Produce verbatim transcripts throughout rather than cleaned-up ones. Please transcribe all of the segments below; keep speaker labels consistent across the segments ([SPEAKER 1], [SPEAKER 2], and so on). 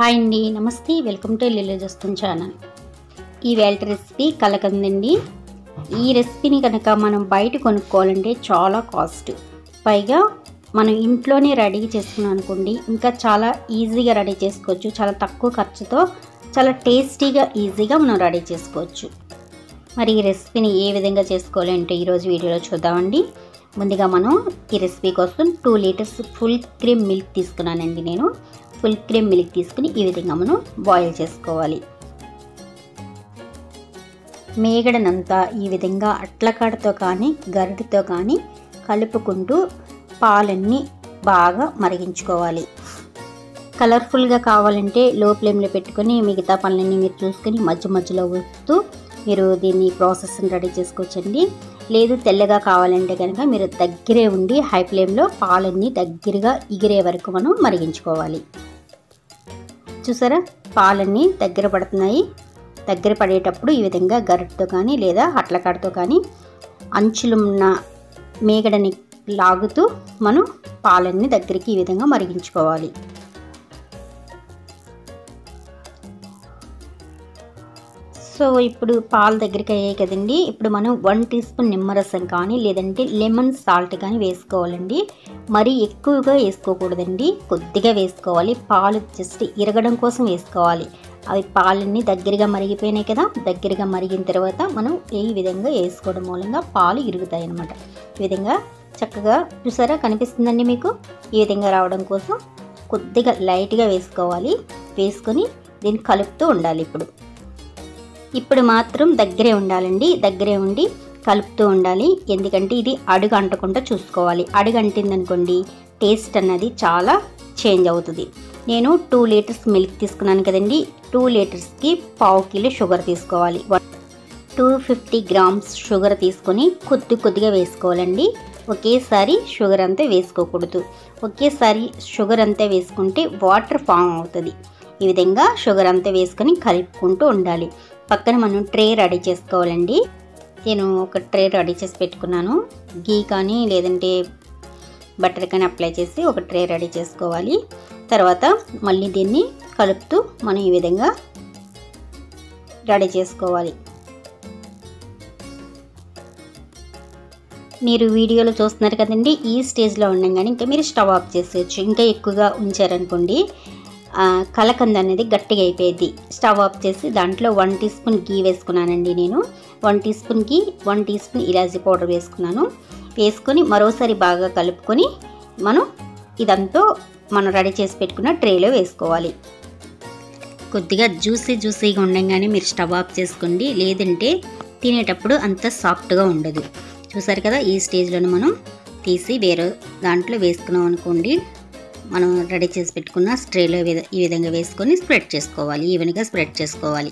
[SPEAKER 1] Hi అండి, నమస్తే. Welcome to Lilly Justin channel. ఈ వేళ రెసిపీ కలకందండి. ఈ రెసిపీని కనుక మనం బయట కొనుక్కోవాలంటే చాలా కాస్ట్. పైగా మనం ఇంట్లోనే రెడీ చేసుకున్నాం అనుకోండి, ఇంకా చాలా ఈజీగా రెడీ చేసుకోవచ్చు. చాలా తక్కువ ఖర్చుతో చాలా టేస్టీగా ఈజీగా మనం రెడీ చేసుకోవచ్చు. మరి ఈ రెసిపీని ఏ విధంగా చేసుకోవాలంటే ఈరోజు వీడియోలో చూద్దామండి. ముందుగా మనం ఈ రెసిపీ కోసం two litres full cream milk తీసుకున్నానండి. నేను ఫుల్ క్రీమ్ మిల్క్ తీసుకుని ఈ విధంగా మనం బాయిల్ చేసుకోవాలి. మేగడనంతా ఈ విధంగా అట్లకాడతో కానీ గరిటతో కానీ కలుపుకుంటూ పాలన్నీ బాగా మరిగించుకోవాలి. కలర్ఫుల్గా కావాలంటే లో ఫ్లేమ్లో పెట్టుకొని మిగతా పనులన్నీ మీరు చూసుకొని మధ్య మధ్యలో వస్తూ మీరు దీన్ని ప్రాసెస్ని రెడీ చేసుకోవచ్చండి. లేదు తెల్లగా కావాలంటే కనుక మీరు దగ్గరే ఉండి హై ఫ్లేమ్లో పాలన్నీ దగ్గరగా ఎగిరే వరకు మనం మరిగించుకోవాలి. చూసారా, పాలన్నీ దగ్గర పడుతున్నాయి. దగ్గర పడేటప్పుడు ఈ విధంగా గరిటతో కానీ లేదా అట్లకాడతో కానీ అంచులున్న మేగడని లాగుతూ మనం పాలన్నీ దగ్గరికి ఈ విధంగా మరిగించుకోవాలి. సో ఇప్పుడు పాలు దగ్గరికి అయ్యాయి కదండి. ఇప్పుడు మనం వన్ టీ స్పూన్ నిమ్మరసం కానీ లేదంటే లెమన్ సాల్ట్ కానీ వేసుకోవాలండి. మరీ ఎక్కువగా వేసుకోకూడదండి, కొద్దిగా వేసుకోవాలి. పాలు జస్ట్ ఇరగడం కోసం వేసుకోవాలి. అవి పాలన్నీ దగ్గరగా మరిగిపోయినాయి కదా. దగ్గరగా మరిగిన తర్వాత మనం ఈ విధంగా వేసుకోవడం మూలంగా పాలు ఇరుగుతాయి అన్నమాట. ఈ విధంగా చక్కగా చూసారా, కనిపిస్తుందండి మీకు. ఈ విధంగా రావడం కోసం కొద్దిగా లైట్గా వేసుకోవాలి. వేసుకొని దీన్ని కలుపుతూ ఉండాలి. ఇప్పుడు ఇప్పుడు మాత్రం దగ్గరే ఉండాలండి. దగ్గరే ఉండి కలుపుతూ ఉండాలి. ఎందుకంటే ఇది అడుగు అంటకుండా చూసుకోవాలి. అడుగు అంటిందనుకోండి టేస్ట్ అన్నది చాలా చేంజ్ అవుతుంది. నేను టూ లీటర్స్ మిల్క్ తీసుకున్నాను కదండి. టూ లీటర్స్కి పావు కిలో షుగర్ తీసుకోవాలి. టూ ఫిఫ్టీ గ్రామ్స్ షుగర్ తీసుకొని కొద్ది కొద్దిగా వేసుకోవాలండి. ఒకేసారి షుగర్ అంతా వేసుకోకూడదు. ఒకేసారి షుగర్ అంతా వేసుకుంటే వాటర్ ఫామ్ అవుతుంది. ఈ విధంగా షుగర్ అంతా వేసుకొని కలుపుకుంటూ ఉండాలి. పక్కన మనం ట్రే రెడీ చేసుకోవాలండి. నేను ఒక ట్రే రెడీ చేసి పెట్టుకున్నాను. గీ కానీ లేదంటే బటర్ కానీ అప్లై చేసి ఒక ట్రే రెడీ చేసుకోవాలి. తర్వాత మళ్ళీ దీన్ని కలుపుతూ మనం ఈ విధంగా రెడీ చేసుకోవాలి. మీరు వీడియోలో చూస్తున్నారు కదండి, ఈ స్టేజ్లో ఉండగానే ఇంకా మీరు స్టవ్ ఆఫ్ చేసేయచ్చు. ఇంకా ఎక్కువగా ఉంచారనుకోండి కలకంద అనేది గట్టిగా అయిపోయింది. స్టవ్ ఆఫ్ చేసి దాంట్లో వన్ టీ స్పూన్ గీ వేసుకున్నానండి. నేను one teaspoon ghee, one teaspoon elaichi powder వేసుకున్నాను. వేసుకొని మరోసారి బాగా కలుపుకొని మనం ఇదంతా మనం రెడీ చేసి పెట్టుకున్న ట్రేలో వేసుకోవాలి. కొద్దిగా జ్యూసీ జ్యూసీగా ఉండగానే మీరు స్టవ్ ఆఫ్ చేసుకోండి. లేదంటే తినేటప్పుడు అంత సాఫ్ట్గా ఉండదు. చూసారు కదా, ఈ స్టేజ్లోనే మనం తీసి వేరే దాంట్లో వేసుకున్నాం అనుకోండి, మనం రెడీ చేసి పెట్టుకున్న స్ట్రేలో ఈ విధంగా వేసుకొని స్ప్రెడ్ చేసుకోవాలి. ఈవెన్గా స్ప్రెడ్ చేసుకోవాలి.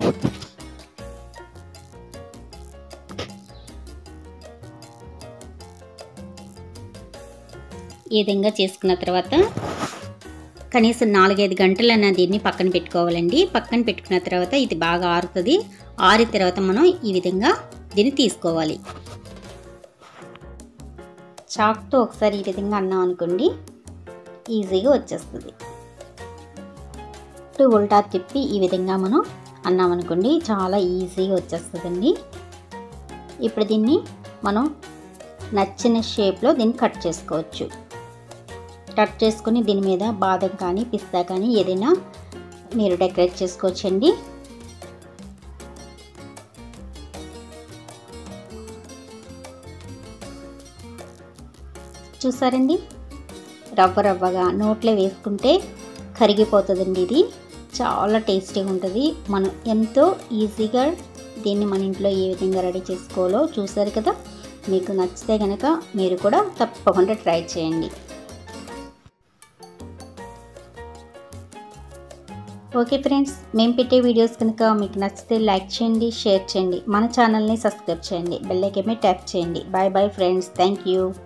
[SPEAKER 1] ఈ విధంగా చేసుకున్న తర్వాత కనీసం నాలుగైదు గంటలన్నా దీన్ని పక్కన పెట్టుకోవాలండి. పక్కన పెట్టుకున్న తర్వాత ఇది బాగా ఆరుతుంది. ఆరిన తర్వాత మనం ఈ విధంగా దీన్ని తీసుకోవాలి. చాక్తో ఒకసారి ఈ విధంగా అన్నాం అనుకోండి ఈజీగా వచ్చేస్తుంది. టు ఉల్టా తిప్పి ఈ విధంగా మనం అన్నామనుకోండి చాలా ఈజీగా వచ్చేస్తుందండి. ఇప్పుడు దీన్ని మనం నచ్చిన షేప్లో దీన్ని కట్ చేసుకోవచ్చు. కట్ చేసుకొని దీని మీద బాదం కానీ పిస్తా కానీ ఏదైనా మీరు డెకరేట్ చేసుకోవచ్చండి. చూసారండి, రవ్వ రవ్వగా నోట్లో వేసుకుంటే కరిగిపోతుందండి. ఇది చాలా టేస్టీగా ఉంటుంది. మనం ఎంతో ఈజీగా దీన్ని మన ఇంట్లో ఏ విధంగా రెడీ చేసుకోవాలో చూసారు కదా. మీకు నచ్చితే కనుక మీరు కూడా తప్పకుండా ట్రై చేయండి. ఓకే ఫ్రెండ్స్, మేము పెట్టే వీడియోస్ కనుక మీకు నచ్చితే లైక్ చేయండి, షేర్ చేయండి, మన ఛానల్ని సబ్స్క్రైబ్ చేయండి, బెల్ ఐకాన్ని ట్యాప్ చేయండి. Bye bye friends, thank you.